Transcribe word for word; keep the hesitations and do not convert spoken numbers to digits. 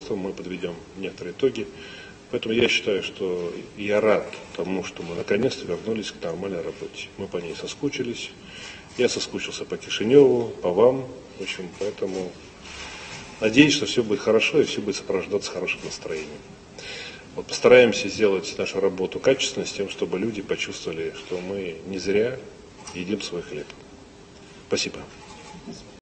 руководством, мы подведем некоторые итоги. Поэтому я считаю, что я рад тому, что мы наконец-то вернулись к нормальной работе. Мы по ней соскучились. Я соскучился по Кишиневу, по вам. В общем, поэтому надеюсь, что все будет хорошо и все будет сопровождаться хорошим настроением. Вот постараемся сделать нашу работу качественно, с тем, чтобы люди почувствовали, что мы не зря едим свой хлеб. Спасибо.